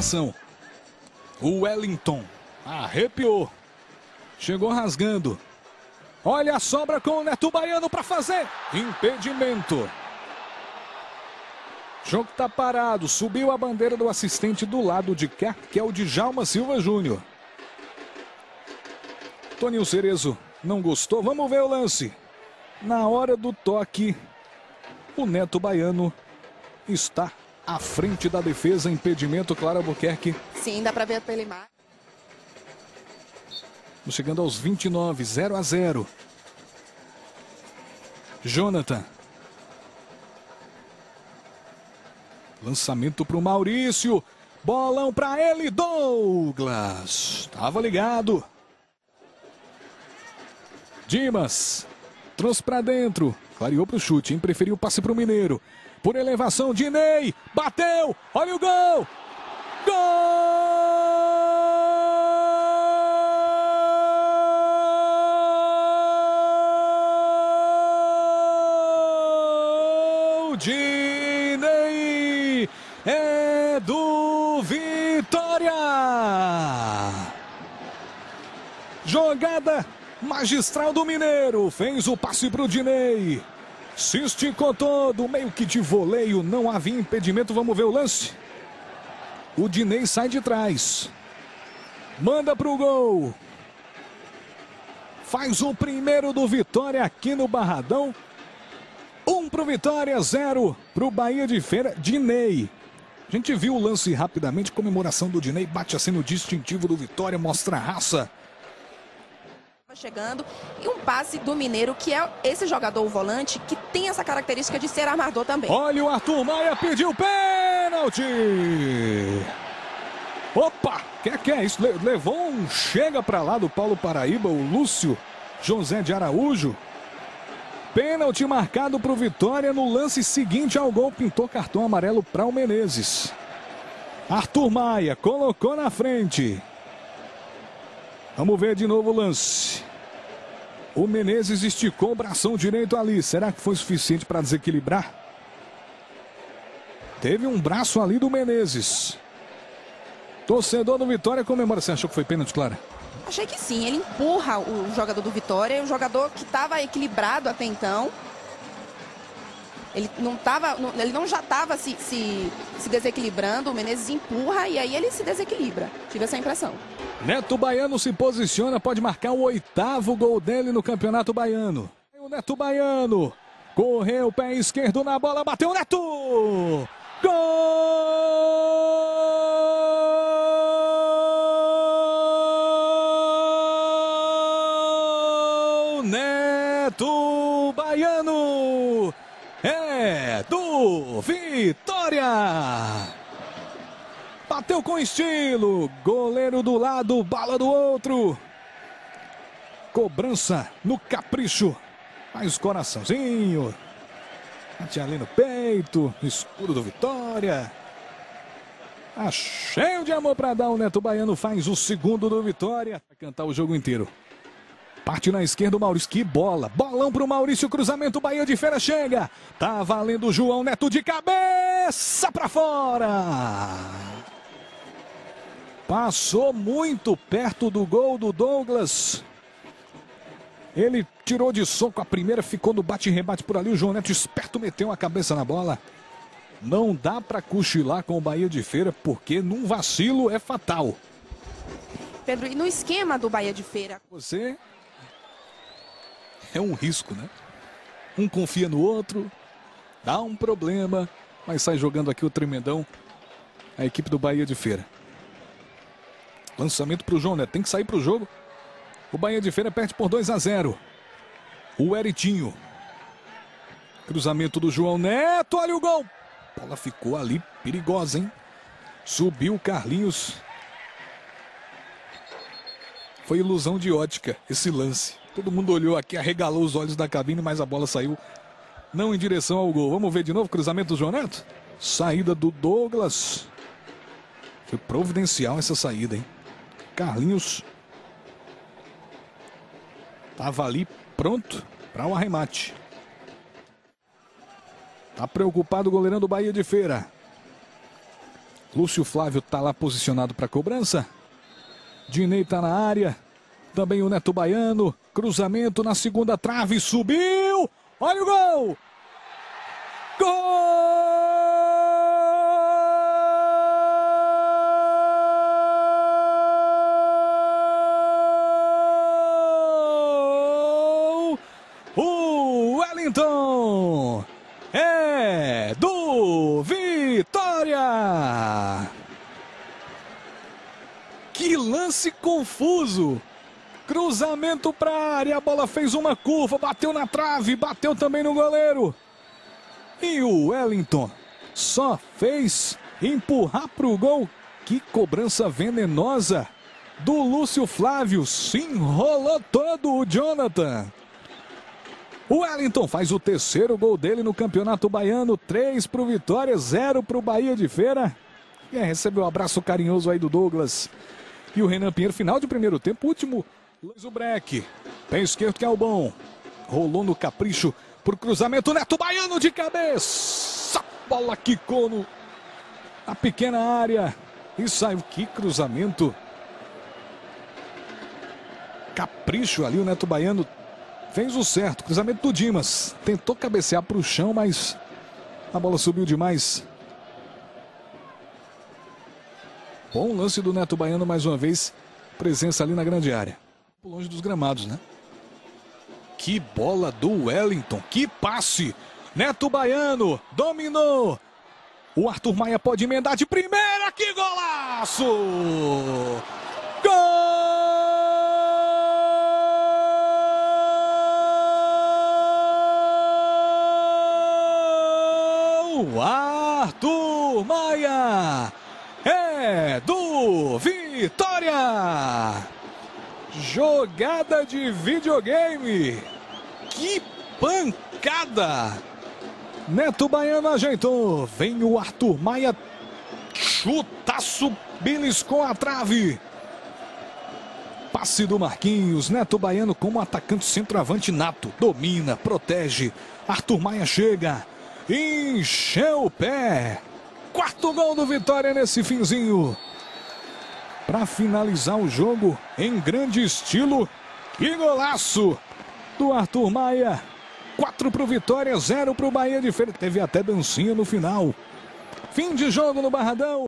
marcação. O Wellington arrepiou. Chegou rasgando. Olha a sobra com o Neto Baiano para fazer. Impedimento. O jogo tá parado. Subiu a bandeira do assistente do lado de cá, que é o Djalma Silva Júnior. Toninho Cerezo não gostou. Vamos ver o lance. Na hora do toque, o Neto Baiano está à frente da defesa. Impedimento, Clara Albuquerque. Sim, dá para ver pela imagem. Chegando aos 29, 0-0. Jonathan. Lançamento para o Maurício. Bolão para ele, Douglas. Estava ligado. Dimas. Trouxe para dentro. Clareou para o chute, hein? Preferiu o passe para o Mineiro. Por elevação, Dinei. Bateu. Olha o gol. Gol! Dinei é do Vitória. Jogada magistral do Mineiro. Fez o passe para o Dinei. Se esticou todo, meio que de voleio. Não havia impedimento. Vamos ver o lance. O Dinei sai de trás. Manda para o gol. Faz o primeiro do Vitória aqui no Barradão. 1 para o Vitória, 0 para o Bahia de Feira. Dinei. A gente viu o lance rapidamente. Comemoração do Dinei. Bate assim no distintivo do Vitória. Mostra a raça. Chegando. E um passe do Mineiro, que é esse jogador, o volante, que tem essa característica de ser armador também. Olha o Arthur Maia, pediu pênalti. Opa, que é isso? Levou um chega para lá do Paulo Paraíba, o Lúcio José de Araújo. Pênalti marcado para o Vitória no lance seguinte ao gol. Pintou cartão amarelo para o Menezes. Arthur Maia colocou na frente. Vamos ver de novo o lance. O Menezes esticou o bração direito ali. Será que foi suficiente para desequilibrar? Teve um braço ali do Menezes. Torcedor do Vitória comemora. Você achou que foi pênalti, Clara? Achei que sim. Ele empurra o jogador do Vitória. O jogador que estava equilibrado até então. Ele não já estava se desequilibrando. O Menezes empurra e aí ele se desequilibra. Tive essa impressão. Neto Baiano se posiciona, pode marcar o 8º gol dele no Campeonato Baiano. O Neto Baiano correu, pé esquerdo na bola, bateu o Neto! Gol! Neto Baiano é do Vitória! Bateu com estilo, goleiro do lado, bala do outro. Cobrança no capricho, faz coraçãozinho. Bate ali no peito, no escudo do Vitória. Tá cheio de amor para dar, o Neto Baiano faz o 2º do Vitória. Vai cantar o jogo inteiro. Parte na esquerda o Maurício, que bola. Bolão pro Maurício, cruzamento, Bahia de Feira chega. Tá valendo o João Neto de cabeça para fora. Passou muito perto do gol do Douglas. Ele tirou de soco a primeira, ficou no bate-rebate por ali. O João Neto esperto meteu a cabeça na bola. Não dá para cochilar com o Bahia de Feira, porque num vacilo é fatal. Pedro, e no esquema do Bahia de Feira? Você é um risco, né? Um confia no outro, dá um problema, mas sai jogando aqui o tremendão, a equipe do Bahia de Feira. Lançamento para o João Neto, tem que sair para o jogo. O Bahia de Feira perde por 2-0. O Eritinho. Cruzamento do João Neto, olha o gol. A bola ficou ali perigosa, hein? Subiu o Carlinhos. Foi ilusão de ótica esse lance. Todo mundo olhou aqui, arregalou os olhos da cabine, mas a bola saiu não em direção ao gol. Vamos ver de novo o cruzamento do João Neto? Saída do Douglas. Foi providencial essa saída, hein? Carlinhos estava ali pronto para o arremate. Tá preocupado o goleirão do Bahia de Feira. Lúcio Flávio está lá posicionado para cobrança. Dinei está na área. Também o Neto Baiano. Cruzamento na segunda trave. Subiu. Olha o gol. Gol! O Wellington é do Vitória. Que lance confuso. Cruzamento para a área, a bola fez uma curva, bateu na trave, bateu também no goleiro. E o Wellington só fez empurrar para o gol. Que cobrança venenosa do Lúcio Flávio. Se enrolou todo o Jonathan. O Wellington faz o terceiro gol dele no Campeonato Baiano. 3 para o Vitória, 0 para o Bahia de Feira. E recebeu um abraço carinhoso aí do Douglas. E o Renan Pinheiro, final de primeiro tempo, último. Luiz Breck, pé esquerdo que é o bom. Rolou no capricho por cruzamento, Neto Baiano de cabeça. A bola quicou na pequena área. E saiu, que cruzamento. Capricho ali, o Neto Baiano fez o certo. Cruzamento do Dimas. Tentou cabecear para o chão, mas a bola subiu demais. Bom lance do Neto Baiano mais uma vez. Presença ali na grande área. Longe dos gramados, né? Que bola do Wellington. Que passe. Neto Baiano dominou. O Arthur Maia pode emendar de primeira. Que golaço! Gol! Arthur Maia é do Vitória. Jogada de videogame. Que pancada. Neto Baiano ajeitou. Vem o Arthur Maia. Chutaço, beliscou a trave. Passe do Marquinhos. Neto Baiano como atacante centroavante nato. Domina, protege. Arthur Maia chega. Encheu o pé. 4º gol do Vitória nesse finzinho. Para finalizar o jogo em grande estilo. Que golaço do Arthur Maia. 4 para o Vitória, 0 para o Bahia de Feira. Teve até dancinha no final. Fim de jogo no Barradão.